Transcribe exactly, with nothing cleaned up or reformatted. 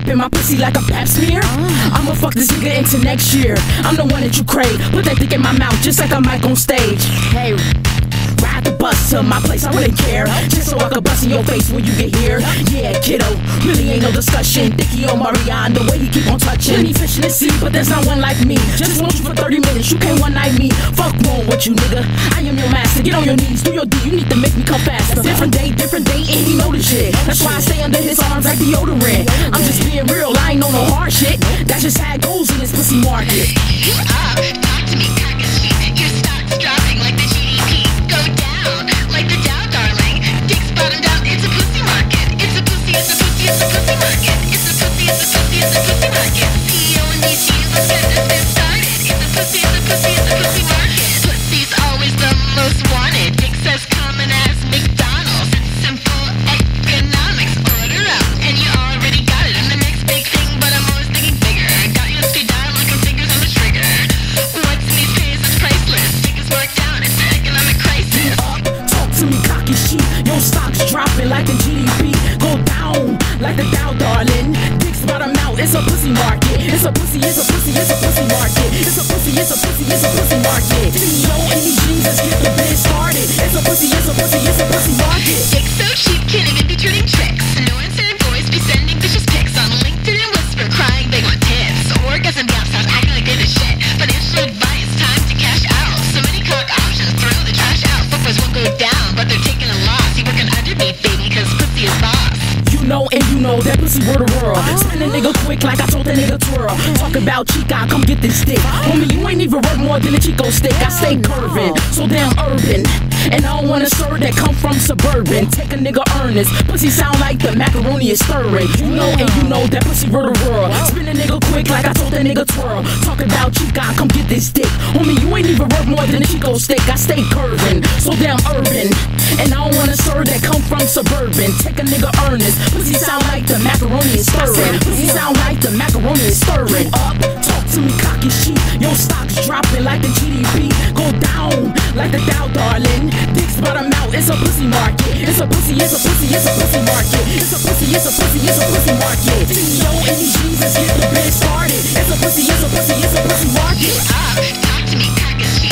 wrapping my pussy like a pap smear. I'ma fuck this nigga into next year. I'm the one that you crave. Put that dick in my mouth just like a mic on stage. Hey, ride the bus to my place, I wouldn't care. Just so I could bust in your face when you get here. Yeah, kiddo, really ain't no discussion. Dicky on Marianne, the way he keep on touching. He fishing the sea, but there's not one like me. Just want you for thirty minutes, you can't one night me. Fuck wrong with you, nigga. I am your master. Get on your knees, do your D. You need to make me come faster. Different day, different day, and he know the shit. That's why I stay under his arms like deodorant. I'm just being real, I ain't know no hard shit. That's just how it goes in this pussy market. You up, talk to me, CupcakKe. Your stock's dropping like the G D P. Go down like the Dow, darling. Dicks bottomed out, it's a pussy market. It's a pussy, it's a pussy, it's a pussy market. It's a pussy, it's a pussy, it's a pussy market. C E O and D C, let's get this thing started. It's a pussy, it's a pussy, it's a pussy market. Pussy's always the most wanted. Dicks as common as McDonald's. It's simple economics. Order up, and you already got it. I'm the next big thing, but I'm always thinking bigger. Got you on speed dial, like I'm fingers on the trigger. What's in these pays is priceless. Dick is marked down, it's an economic crisis. Up, talk to me, cocky shit. Your stock's dropping like the G D P. Go down like the Dow, darling. Dicks bottom out, it's a pussy market. It's a pussy, it's a pussy, it's a pussy market. It's a pussy, it's a pussy, it's a pussy market. C E O and these Jesus get the biz started. It's a pussy, it's a pussy, it's a pussy market. Dick so cheap, can't even be turning tricks. No answer boys be sending vicious pics on LinkedIn and whisper, crying they want tips. Orgasm the outside, acting like they're the shit. Financial advice, time to cash out. So many cock options, throw the trash out. Fuckboys won't go down, but they're taking a loss. You working under me, baby, cause pussy is boss. You know and you know that pussy word of world. Spin a nigga quick like I told that nigga twirl. Talk about Chica, come get this stick. Homie, you ain't even worth more than a Chico stick. I stay curving, so damn urban. And I don't wanna serve that come from suburban. Take a nigga earnest, pussy sound like the macaroni is stirring. You know and you know that pussy word of world. Spin a nigga quick like I told that nigga twirl. Talk about Chica, come get this stick. Homie, you ain't even worth more than a Chico stick. I stay curving, so damn urban. And I don't wanna serve that come from suburban. Take a nigga earnest, pussy sound like the macaroni is stirring. Pussy sound like the macaroni is stirring. Up, talk to me, cocky shit. Your stock's dropping like the G D P. Go down like the Dow, darling. Dicks bottom out, it's a pussy market. It's a pussy, it's a pussy, it's a pussy market. It's a pussy, it's a pussy, it's a pussy market. C E O and these Jesus get the biz started. It's a pussy, it's a pussy, it's a pussy market. You up, talk to me, CupcakKe.